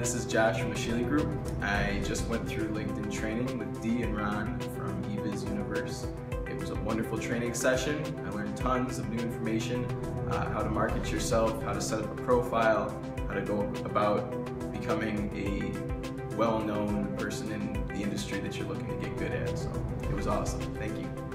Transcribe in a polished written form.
This is Josh from the Sheely Group. I just went through LinkedIn training with Dee and Ron from eViz Universe. It was a wonderful training session. I learned tons of new information, how to market yourself, how to set up a profile, how to go about becoming a well-known person in the industry that you're looking to get good at. So it was awesome. Thank you.